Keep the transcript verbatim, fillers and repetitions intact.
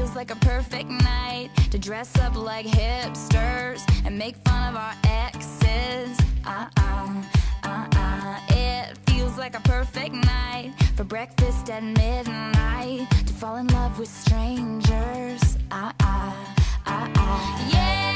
feels like a perfect night to dress up like hipsters and make fun of our exes. Uh-uh, uh-uh. It feels like a perfect night for breakfast at midnight to fall in love with strangers. Uh-uh, uh-uh. Yeah.